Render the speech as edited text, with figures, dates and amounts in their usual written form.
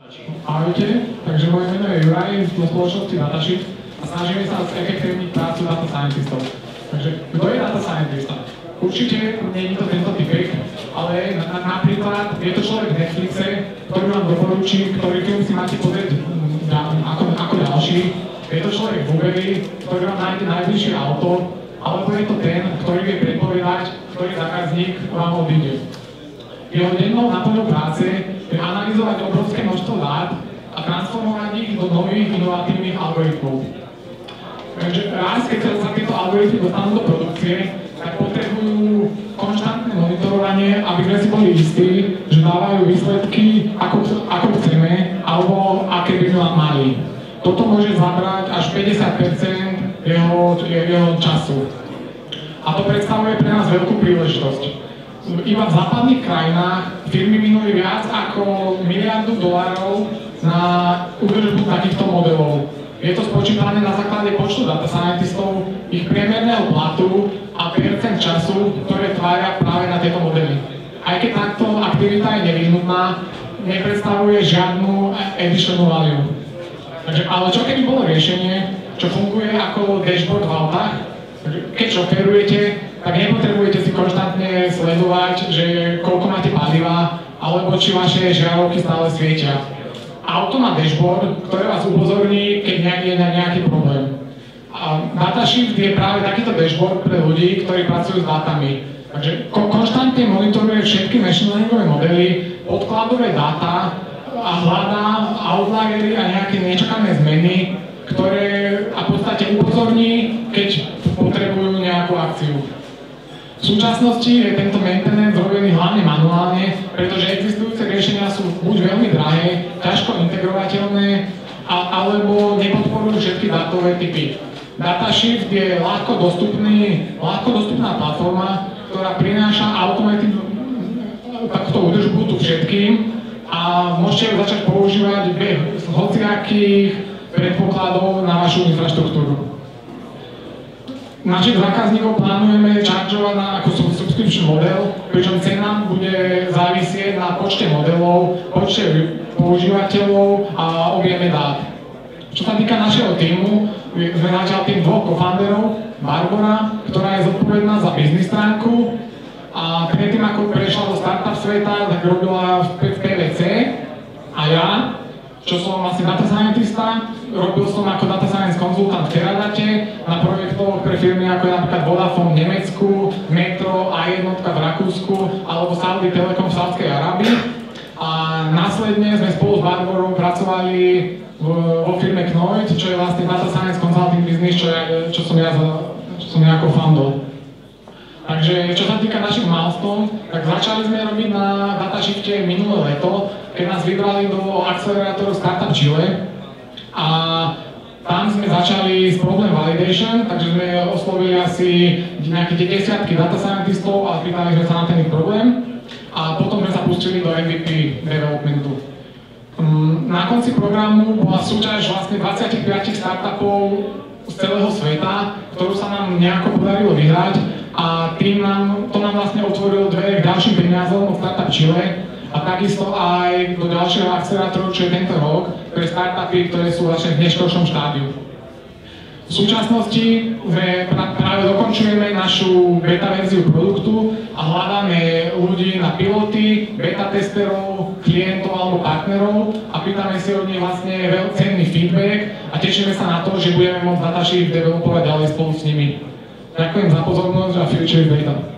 Ahojte, takže moje meno je Juraj zo spoločnosti Datashift a snažíme sa zefektívniť prácu data scientistov. Takže kto je data scientista? Určite nie je to tento typek, ale napríklad je to človek v Netflixe, ktorý vám doporučí, ktorý film si máte pozrieť ako ďalší. Je to človek v Uberi, ktorý vám nájde najbližšie auto, alebo je to ten, ktorý vie predpovedať, ktorý zákazník vám odíde. Jeho dennou náplňou práce je analyzovať obrovské množstvo dát a transformovať ich do nových inovatívnych algoritmov. Takže raz, keď sa tieto algoritmy dostanú do produkcie, tak potrebujú konštantné monitorovanie, aby sme si boli istí, že dávajú výsledky, ako chceme, alebo aké by sme mali. Toto môže zabrať až 50% jeho času. A to predstavuje pre nás veľkú príležitosť. Iba v západných krajinách firmy minuli viac ako $1 miliardu na údržbu takýchto modelov. Je to spočítané na základe počtu data scientistov, ich priemerného platu a percent času, ktoré tvária práve na tieto modely. Aj keď takto aktivita je nevyhnutná, nepredstavuje žiadnu additional value. Takže, ale čo keby bolo riešenie, čo funguje ako dashboard v autách? Keď šoferujete, tak nepotrebujete si konštantne sledovať, že koľko máte paliva, alebo či vaše žiarovky stále svietia. Auto má dashboard, ktoré vás upozorní, keď je nejaký problém. A Datashift je práve takýto dashboard pre ľudí, ktorí pracujú s dátami. Takže konštantne monitoruje všetky machine learningové modely, podkladové dáta a hľadá outliery a nejaké nečakané zmeny, ktoré v podstate upozorní, keď potrebujú nejakú akciu. V súčasnosti je tento maintenance robený hlavne manuálne, pretože existujúce riešenia sú buď veľmi drahé, ťažko integrovateľné, alebo nepodporujú všetky dátové typy. Datashift je ľahko dostupná platforma, ktorá prináša takúto údržbu tu všetkým a môžete ju začať používať bez hociakých predpokladov na vašu infraštruktúru. Našich zákazníkov plánujeme čaržovať ako subscription model, pričom cena bude závisieť na počte modelov, počte používateľov a objeme dát. Čo sa týka našeho tímu, sme začali tým dvoch co-founderov, Barbara, ktorá je zodpovedná za biznis stránku a predtým ako prešla do startup sveta, tak robila v PwC a ja, čo som vlastne data scientista, robil som ako data science konzultant v Teradate na projektoch pre firmy ako je napríklad Vodafone v Nemecku, Metro, A1 v Rakúsku alebo Saudi Telekom v Saudskej Arábii. A následne sme spolu s Barbarou pracovali vo firme Knoit, čo je vlastne data science consulting business, čo som ja ako foundol. Takže čo sa týka našich milestones, tak začali sme robiť na Datashifte minulé leto, keď nás vybrali do akcelerátoru Startup Chile a tam sme začali s problem validation, takže sme oslovili asi nejaké desiatky data scientistov a pýtali sme sa na ten ich problém a potom sme sa pustili do MVP developmentu. Na konci programu bola súťaž vlastne 25 startupov z celého sveta, ktorú sa nám nejako podarilo vyhrať a to nám vlastne otvorilo dvere k ďalším peniazom od Startup Chile a takisto aj do ďalšieho akcelerátoru, čo je tento rok, pre startupy, ktoré sú vlastne v neskôršom štádiu. V súčasnosti práve dokončujeme našu beta verziu produktu a hľadáme ľudí na piloty, beta testerov, klientov alebo partnerov a pýtame si od nich vlastne cenný feedback a tešíme sa na to, že budeme môcť Datashift developovať ďalej spolu s nimi. Ďakujem za pozornosť a Future is Data.